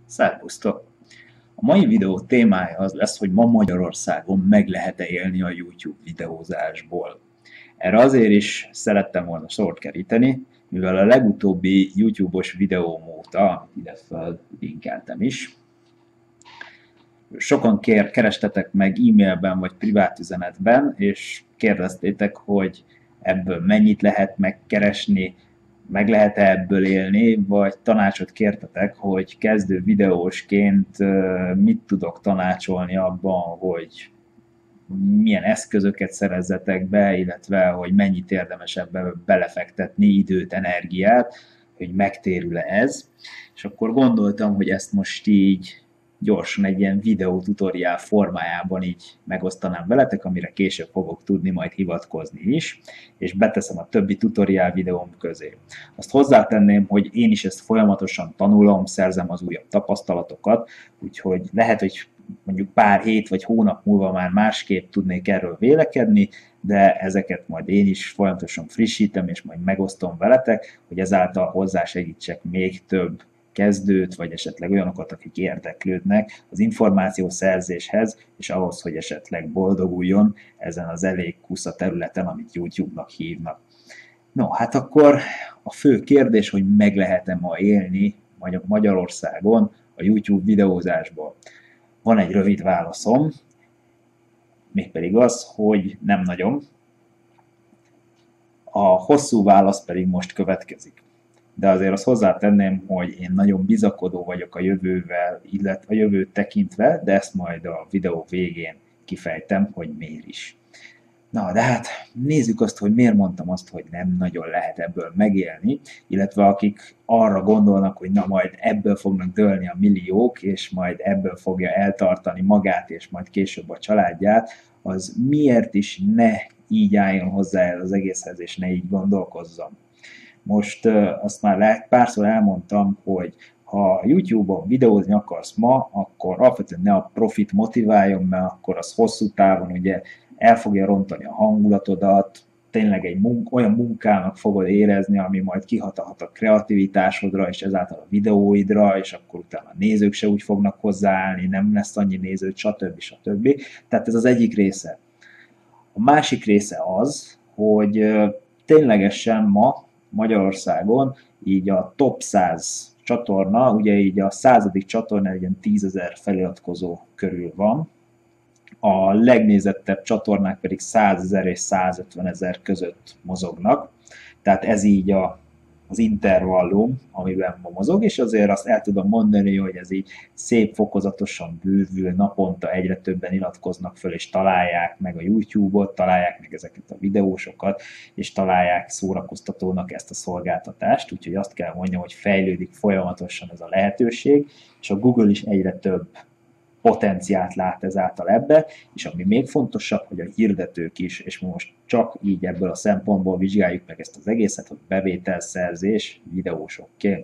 Szervusztok! A mai videó témája az lesz, hogy ma Magyarországon meg lehet-e élni a YouTube videózásból. Erre azért is szerettem volna sort keríteni, mivel a legutóbbi YouTube-os videóm óta, amit ide fellinkeltem is, sokan kerestetek meg e-mailben vagy privát üzenetben, és kérdeztétek, hogy ebből mennyit lehet megkeresni, meg lehet-e ebből élni, vagy tanácsot kértetek, hogy kezdő videósként mit tudok tanácsolni abban, hogy milyen eszközöket szerezzetek be, illetve hogy mennyit érdemes ebbe belefektetni időt, energiát, hogy megtérül-e ez. És akkor gondoltam, hogy ezt most így gyorsan egy ilyen videó tutoriál formájában így megosztanám veletek, amire később fogok tudni majd hivatkozni is, és beteszem a többi tutoriál videóm közé. Azt hozzátenném, hogy én is ezt folyamatosan tanulom, szerzem az újabb tapasztalatokat, úgyhogy lehet, hogy mondjuk pár hét vagy hónap múlva már másképp tudnék erről vélekedni, de ezeket majd én is folyamatosan frissítem, és majd megosztom veletek, hogy ezáltal hozzásegítsek még több kezdőt, vagy esetleg olyanokat, akik érdeklődnek az információszerzéshez, és ahhoz, hogy esetleg boldoguljon ezen az elég kusza területen, amit YouTube-nak hívnak. No, hát akkor a fő kérdés, hogy meg lehet-e ma élni Magyarországon a YouTube videózásból. Van egy rövid válaszom, mégpedig az, hogy nem nagyon. A hosszú válasz pedig most következik. De azért azt hozzátenném, hogy én nagyon bizakodó vagyok a jövővel, illetve a jövőt tekintve, de ezt majd a videó végén kifejtem, hogy miért is. Na, de hát nézzük azt, hogy miért mondtam azt, hogy nem nagyon lehet ebből megélni, illetve akik arra gondolnak, hogy na majd ebből fognak dőlni a milliók, és majd ebből fogja eltartani magát, és majd később a családját, az miért is ne így álljon hozzá az egészhez, és ne így gondolkozzon. Most azt már párszor elmondtam, hogy ha YouTube-on videózni akarsz ma, akkor alapvetően ne a profit motiváljon, mert akkor az hosszú távon ugye el fogja rontani a hangulatodat, tényleg olyan munkának fogod érezni, ami majd kihathat a kreativitásodra, és ezáltal a videóidra, és akkor utána a nézők se úgy fognak hozzáállni, nem lesz annyi néző, stb. Tehát ez az egyik része. A másik része az, hogy ténylegesen ma Magyarországon így a top 100 csatorna, ugye így a 100. csatorna egy ilyen 10 000 feliratkozó körül van, a legnézettebb csatornák pedig 100 000 és 150 000 között mozognak, tehát ez így az intervallum, amiben mozog, és azért azt el tudom mondani, hogy ez így szép fokozatosan bővül, naponta egyre többen iratkoznak föl, és találják meg a YouTube-ot, találják meg ezeket a videósokat, és találják szórakoztatónak ezt a szolgáltatást, úgyhogy azt kell mondjam, hogy fejlődik folyamatosan ez a lehetőség, és a Google is egyre több potenciált lát ezáltal ebbe, és ami még fontosabb, hogy a hirdetők is, és most csak így ebből a szempontból vizsgáljuk meg ezt az egészet, hogy bevételszerzés videósokként.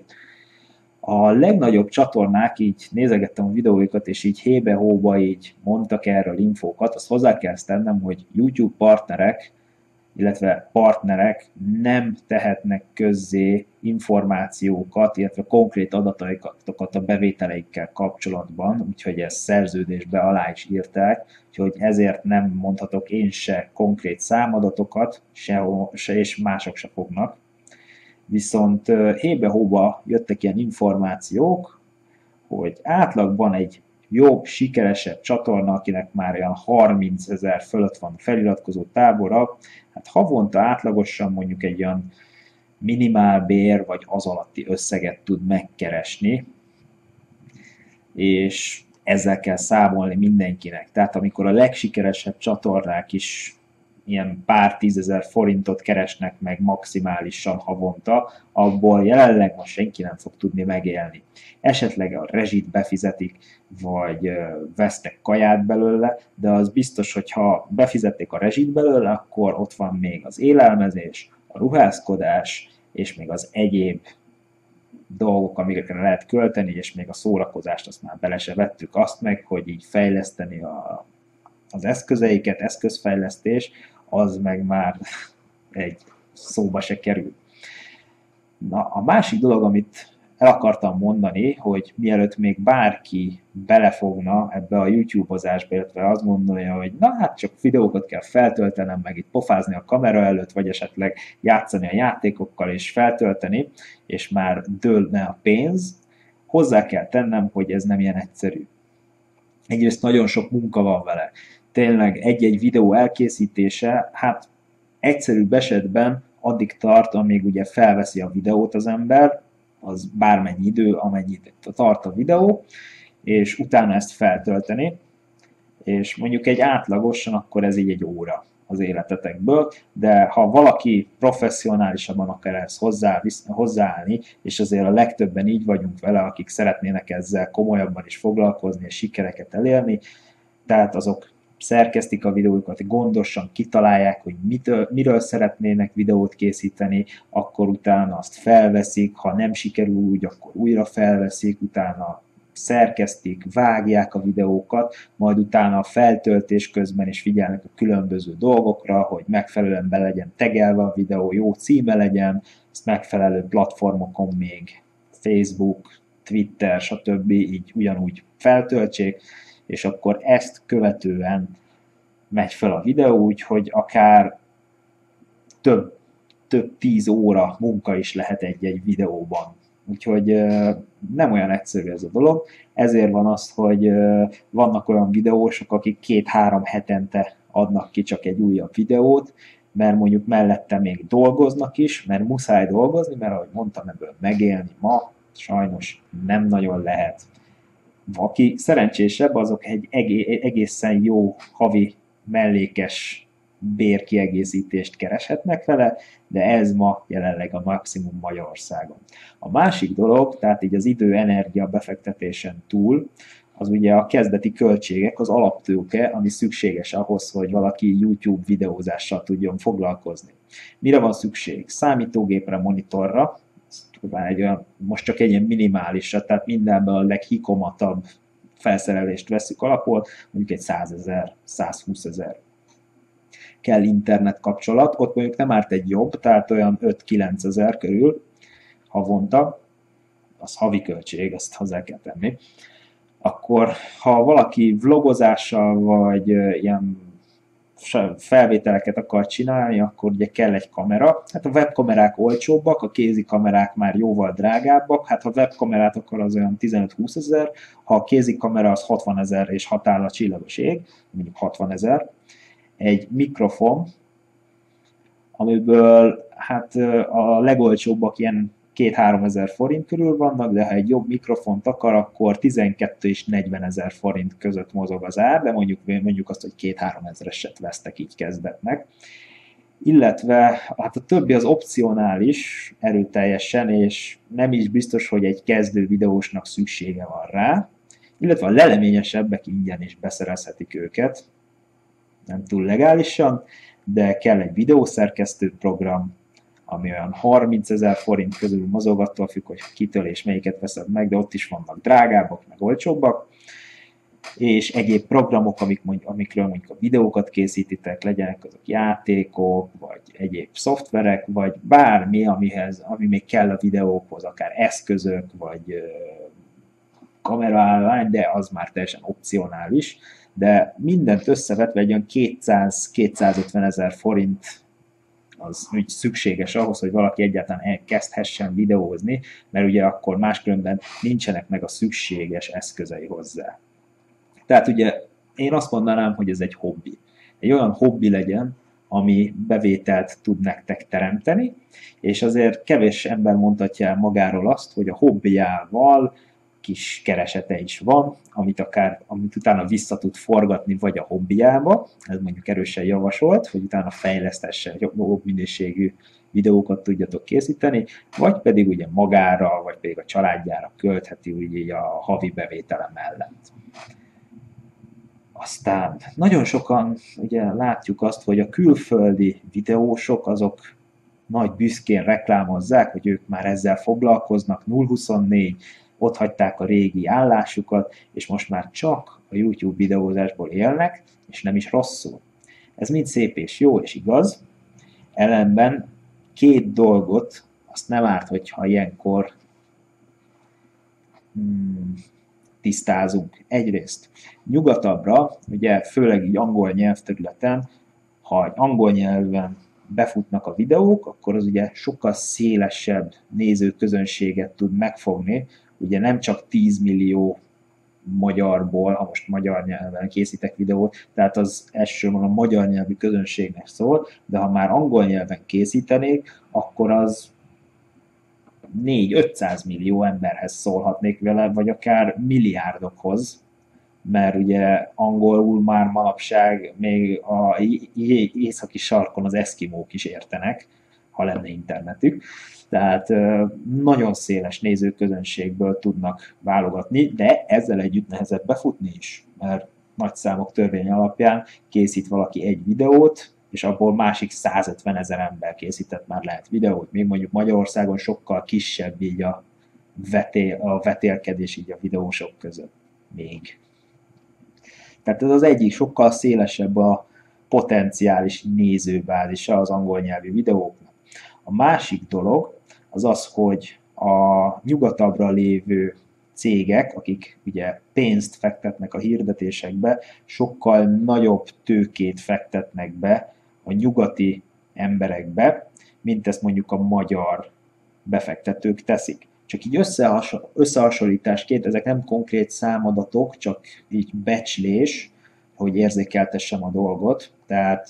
A legnagyobb csatornák, így nézegettem a videóikat, és így hébe-hóba így mondtak erről infókat, azt hozzá kell tennem, hogy YouTube partnerek, illetve partnerek nem tehetnek közzé információkat, illetve konkrét adataikat a bevételeikkel kapcsolatban, úgyhogy ezt szerződésbe alá is írták, úgyhogy ezért nem mondhatok én se konkrét számadatokat, se és mások se fognak. Viszont hébe-hóba jöttek ilyen információk, hogy átlagban egy jobb, sikeresebb csatorna, akinek már olyan 30 000 fölött van feliratkozó tábora, hát havonta átlagosan mondjuk egy olyan minimálbér vagy az alatti összeget tud megkeresni, és ezzel kell számolni mindenkinek. Tehát amikor a legsikeresebb csatornák is ilyen pár 10 000 forintot keresnek meg maximálisan havonta, abból jelenleg most senki nem fog tudni megélni. Esetleg a rezsit befizetik, vagy vesztek kaját belőle, de az biztos, hogy ha befizették a rezsit belőle, akkor ott van még az élelmezés, a ruházkodás, és még az egyéb dolgok, amikre lehet költeni, és még a szórakozást azt már bele se vettük, azt meg, hogy így fejleszteni az eszközeiket, eszközfejlesztés, az meg már egy szóba se kerül. Na, a másik dolog, amit el akartam mondani, hogy mielőtt még bárki belefogna ebbe a YouTube-ozásba, illetve azt gondolja, hogy na hát csak videókat kell feltöltenem, meg itt pofázni a kamera előtt, vagy esetleg játszani a játékokkal és feltölteni, és már dőlne a pénz, hozzá kell tennem, hogy ez nem ilyen egyszerű. Egyrészt nagyon sok munka van vele. Tényleg egy-egy videó elkészítése, hát egyszerűbb esetben addig tart, amíg ugye felveszi a videót az ember, az bármennyi idő, amennyit tart a videó, és utána ezt feltölteni, és mondjuk egy átlagosan, akkor ez így egy óra az életetekből, de ha valaki professzionálisabban akar ehhez hozzáállni, és azért a legtöbben így vagyunk vele, akik szeretnének ezzel komolyabban is foglalkozni és sikereket elérni, tehát azok szerkesztik a videókat, gondosan kitalálják, hogy miről szeretnének videót készíteni, akkor utána azt felveszik, ha nem sikerül úgy, akkor újra felveszik, utána szerkesztik, vágják a videókat, majd utána a feltöltés közben is figyelnek a különböző dolgokra, hogy megfelelően be legyen tegelve a videó, jó címe legyen, ezt megfelelő platformokon még Facebook, Twitter, stb. Így ugyanúgy feltöltsék, és akkor ezt követően megy fel a videó, úgyhogy akár több 10 óra munka is lehet egy-egy videóban. Úgyhogy nem olyan egyszerű ez a dolog, ezért van az, hogy vannak olyan videósok, akik 2-3 hetente adnak ki csak egy újabb videót, mert mondjuk mellette még dolgoznak is, mert muszáj dolgozni, mert ahogy mondtam, ebből megélni ma sajnos nem nagyon lehet. Aki szerencsésebb, azok egy egészen jó havi mellékes bérkiegészítést kereshetnek vele, de ez ma jelenleg a maximum Magyarországon. A másik dolog, tehát így az idő-energia befektetésen túl, az ugye a kezdeti költségek, az alaptőke, ami szükséges ahhoz, hogy valaki YouTube videózással tudjon foglalkozni. Mire van szükség? Számítógépre, monitorra, most csak egy ilyen minimálisra, tehát mindenben a leghikomatabb felszerelést veszük alapul, mondjuk egy 100 000, 120 000. Kell internet kapcsolat, ott mondjuk nem árt egy jobb, tehát olyan 5-9 000 körül havonta, az havi költség, azt hozzá kell tenni. Akkor ha valaki vlogozással vagy ilyen felvételeket akar csinálni, akkor ugye kell egy kamera. Hát a webkamerák olcsóbbak, a kézi kamerák már jóval drágábbak. Hát ha webkamerát akar, az olyan 15-20 000, ha a kézi kamera az 60 000 és határ a csillagos ég, mondjuk 60 000. Egy mikrofon, amiből hát a legolcsóbbak ilyen 2-3 000 forint körül vannak, de ha egy jobb mikrofont akar, akkor 12 és 40 000 forint között mozog az ár, de mondjuk azt, hogy 2-3 000-eset vesztek így kezdetnek. Illetve hát a többi az opcionális erőteljesen, és nem is biztos, hogy egy kezdő videósnak szüksége van rá, illetve a leleményesebbek ingyen is beszerezhetik őket, nem túl legálisan, de kell egy videószerkesztő program, ami olyan 30 000 forint közül mozog, attól függ, hogy kitől és melyiket veszed meg, de ott is vannak drágábbak, meg olcsóbbak, és egyéb programok, amikről mondjuk a videókat készítitek, legyenek azok játékok, vagy egyéb szoftverek, vagy bármi, ami még kell a videókhoz, akár eszközök, vagy kameraállomány, de az már teljesen opcionális, de mindent összevetve egy olyan 200-250 000 forint az úgy szükséges ahhoz, hogy valaki egyáltalán elkezdhessen videózni, mert ugye akkor máskülönben nincsenek meg a szükséges eszközei hozzá. Tehát ugye én azt mondanám, hogy ez egy hobbi. Egy olyan hobbi legyen, ami bevételt tud nektek teremteni, és azért kevés ember mondhatja el magáról azt, hogy a hobbiával kis keresete is van, amit utána vissza tud forgatni vagy a hobbiába, ez mondjuk erősen javasolt, hogy utána fejlesztesse, jobb minőségű videókat tudjatok készíteni, vagy pedig ugye magára, vagy pedig a családjára költheti ugye a havi bevétele mellett. Aztán nagyon sokan ugye látjuk azt, hogy a külföldi videósok azok nagy büszkén reklámozzák, hogy ők már ezzel foglalkoznak, 0-24, ott hagyták a régi állásukat, és most már csak a YouTube videózásból élnek, és nem is rosszul. Ez mind szép és jó és igaz, ellenben két dolgot azt nem árt, hogyha ilyenkor tisztázunk. Egyrészt nyugatabbra, ugye főleg így angol nyelvterületen, ha egy angol nyelven befutnak a videók, akkor az ugye sokkal szélesebb nézőközönséget tud megfogni, ugye nem csak 10 millió magyarból, ha most magyar nyelven készítek videót, tehát az elsősorban a magyar nyelvű közönségnek szól, de ha már angol nyelven készítenék, akkor az 4-500 millió emberhez szólhatnék vele, vagy akár milliárdokhoz, mert ugye angolul már manapság még a északi sarkon az eszkimók is értenek, ha lenne internetük. Tehát nagyon széles nézőközönségből tudnak válogatni, de ezzel együtt nehezebb befutni is, mert nagy számok törvény alapján készít valaki egy videót, és abból másik 150 000 ember készített már lehet videót. Még mondjuk Magyarországon sokkal kisebb így a vetélkedés így a videósok között még. Tehát ez az egyik sokkal szélesebb a potenciális nézőbázisa az angol nyelvű videóknak. A másik dolog az az, hogy a nyugatabbra lévő cégek, akik ugye pénzt fektetnek a hirdetésekbe, sokkal nagyobb tőkét fektetnek be a nyugati emberekbe, mint ezt mondjuk a magyar befektetők teszik. Csak így összehasonlításként, ezek nem konkrét számadatok, csak így becslés, hogy érzékeltessem a dolgot. Tehát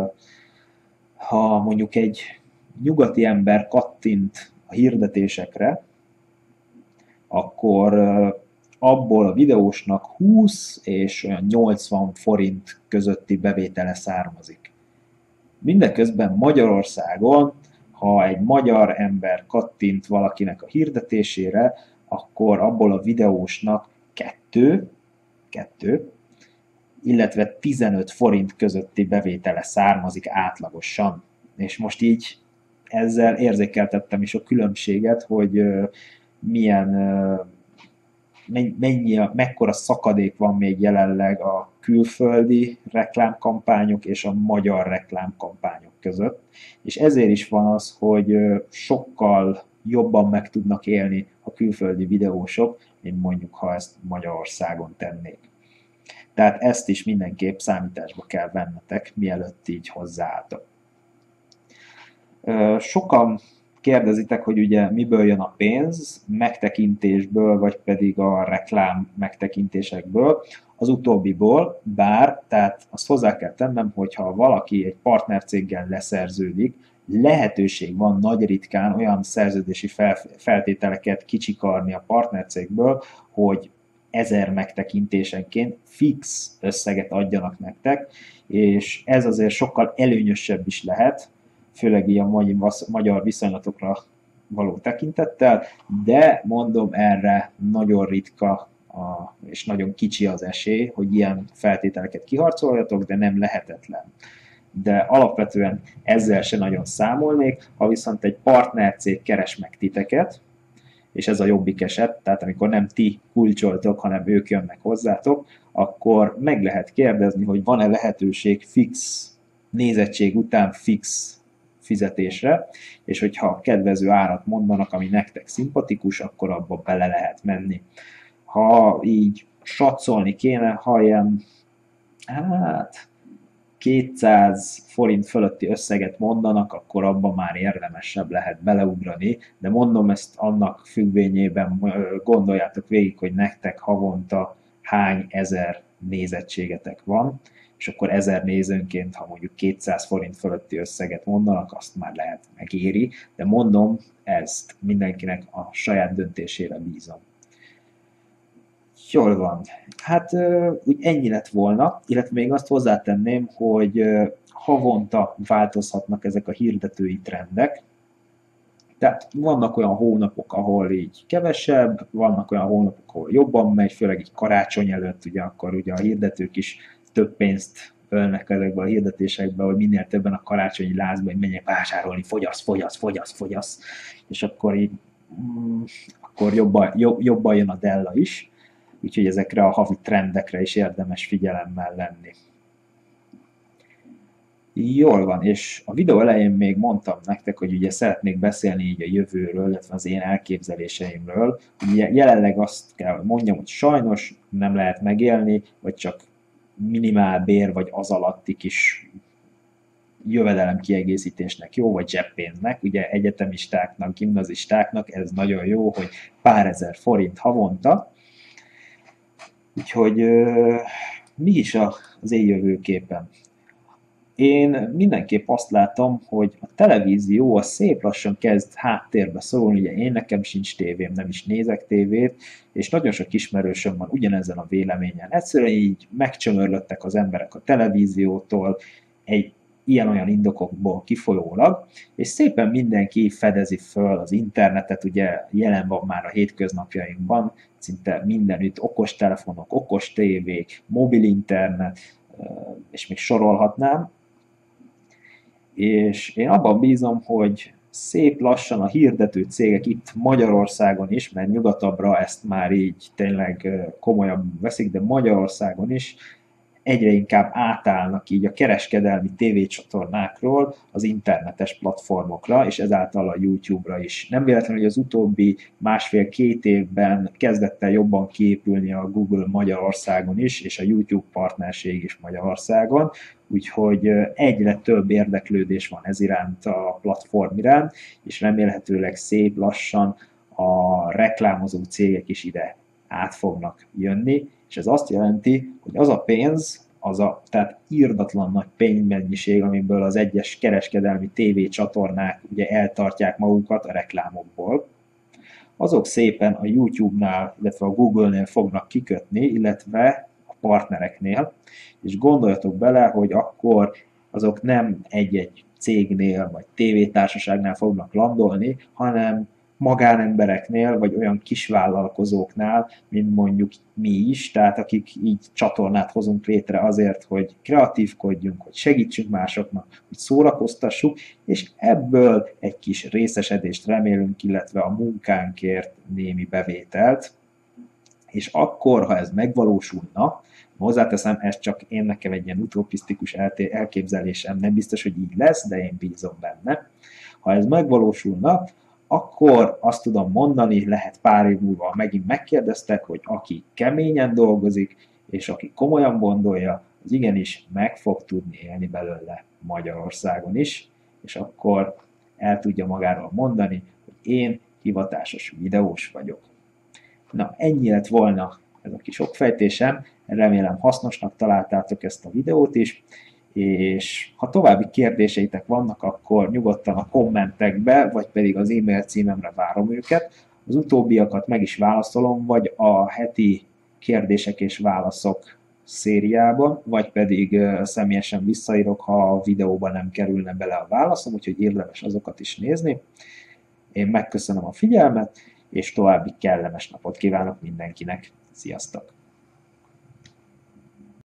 ha mondjuk egy nyugati ember kattint a hirdetésekre, akkor abból a videósnak 20 és olyan 80 forint közötti bevétele származik. Mindeközben Magyarországon, ha egy magyar ember kattint valakinek a hirdetésére, akkor abból a videósnak 2, illetve 15 forint közötti bevétele származik átlagosan. És most így ezzel érzékeltettem is a különbséget, hogy mekkora szakadék van még jelenleg a külföldi reklámkampányok és a magyar reklámkampányok között. És ezért is van az, hogy sokkal jobban meg tudnak élni a külföldi videósok, mint mondjuk, ha ezt Magyarországon tennék. Tehát ezt is mindenképp számításba kell vennetek, mielőtt így hozzáálltok. Sokan kérdezitek, hogy ugye miből jön a pénz, megtekintésből, vagy pedig a reklám megtekintésekből. Az utóbbiból, bár, tehát azt hozzá kell tennem, hogyha valaki egy partnercéggel leszerződik, lehetőség van nagy ritkán olyan szerződési feltételeket kicsikarni a partnercégből, hogy 1000 megtekintésenként fix összeget adjanak nektek, és ez azért sokkal előnyösebb is lehet, főleg így a magyar viszonylatokra való tekintettel, de mondom, erre nagyon ritka és nagyon kicsi az esély, hogy ilyen feltételeket kiharcoljatok, de nem lehetetlen. De alapvetően ezzel se nagyon számolnék, ha viszont egy partnercég keres meg titeket, és ez a jobbik eset, tehát amikor nem ti kulcsoltok, hanem ők jönnek hozzátok, akkor meg lehet kérdezni, hogy van-e lehetőség fix nézettség után fix fizetésre, és hogyha kedvező árat mondanak, ami nektek szimpatikus, akkor abba bele lehet menni. Ha így satszolni kéne, ha ilyen 200 forint fölötti összeget mondanak, akkor abban már érdemesebb lehet beleugrani, de mondom ezt annak függvényében gondoljátok végig, hogy nektek havonta hány ezer nézettségetek van, és akkor 1000 nézőnként, ha mondjuk 200 forint fölötti összeget mondanak, azt már lehet megéri, de mondom, ezt mindenkinek a saját döntésére bízom. Jól van. Hát úgy ennyi lett volna, illetve még azt hozzátenném, hogy havonta változhatnak ezek a hirdetői trendek. Tehát vannak olyan hónapok, ahol így kevesebb, vannak olyan hónapok, ahol jobban megy, főleg így karácsony előtt, ugye akkor ugye a hirdetők is több pénzt ölnek ezekbe a hirdetésekbe, hogy minél többen a karácsonyi lázba, hogy menjek vásárolni, fogyasz, és akkor így akkor jobban jön a della is. Úgyhogy ezekre a havi trendekre is érdemes figyelemmel lenni. Jól van, és a videó elején még mondtam nektek, hogy ugye szeretnék beszélni így a jövőről, illetve az én elképzeléseimről. Ugye jelenleg azt kell, hogy mondjam, hogy sajnos nem lehet megélni, vagy csak minimál bér, vagy az alatti kis jövedelem kiegészítésnek jó, vagy zseppénznek. Ugye egyetemistáknak, gimnazistáknak ez nagyon jó, hogy pár ezer forint havonta. Úgyhogy mi is az én jövőképen? Én mindenképp azt látom, hogy a televízió az szép lassan kezd háttérbe szorulni, ugye én nekem sincs tévém, nem is nézek tévét, és nagyon sok ismerősöm van ugyanezen a véleményen. Egyszerűen így megcsömörlöttek az emberek a televíziótól, egy ilyen-olyan indokokból kifolyólag, és szépen mindenki fedezi föl az internetet, ugye jelen van már a hétköznapjainkban, szinte mindenütt okostelefonok, okos tévék, mobil internet, és még sorolhatnám, és én abban bízom, hogy szép lassan a hirdető cégek itt Magyarországon is, mert nyugatabbra ezt már így tényleg komolyan veszik, de Magyarországon is egyre inkább átállnak így a kereskedelmi tévécsatornákról az internetes platformokra, és ezáltal a YouTube-ra is. Nem véletlen, hogy az utóbbi másfél-két évben kezdett el jobban kiépülni a Google Magyarországon is, és a YouTube partnerség is Magyarországon, úgyhogy egyre több érdeklődés van ez iránt a platform iránt, és remélhetőleg szép lassan a reklámozó cégek is ide át fognak jönni, és ez azt jelenti, hogy az a pénz, tehát irdatlan nagy pénzmennyiség, amiből az egyes kereskedelmi tévécsatornák ugye eltartják magukat a reklámokból, azok szépen a YouTube-nál, illetve a Google-nél fognak kikötni, illetve a partnereknél, és gondoljatok bele, hogy akkor azok nem egy-egy cégnél vagy tévétársaságnál fognak landolni, hanem magánembereknél, vagy olyan kisvállalkozóknál, mint mondjuk mi is, tehát akik így csatornát hozunk létre azért, hogy kreatívkodjunk, hogy segítsünk másoknak, hogy szórakoztassuk, és ebből egy kis részesedést remélünk, illetve a munkánkért némi bevételt, és akkor, ha ez megvalósulna, hozzáteszem, ez csak nekem egy ilyen utopisztikus elképzelésem, nem biztos, hogy így lesz, de én bízom benne. Ha ez megvalósulna, akkor azt tudom mondani, lehet pár év múlva megint megkérdeztek, hogy aki keményen dolgozik, és aki komolyan gondolja, az igenis meg fog tudni élni belőle Magyarországon is, és akkor el tudja magáról mondani, hogy én hivatásos videós vagyok. Na, ennyi lett volna ez a kis okfejtésem, remélem hasznosnak találtátok ezt a videót is, és ha további kérdéseitek vannak, akkor nyugodtan a kommentekbe, vagy pedig az e-mail címemre várom őket. Az utóbbiakat meg is válaszolom, vagy a heti kérdések és válaszok szériában, vagy pedig személyesen visszaírok, ha a videóban nem kerülne bele a válaszom, úgyhogy érdemes azokat is nézni. Én megköszönöm a figyelmet, és további kellemes napot kívánok mindenkinek. Sziasztok!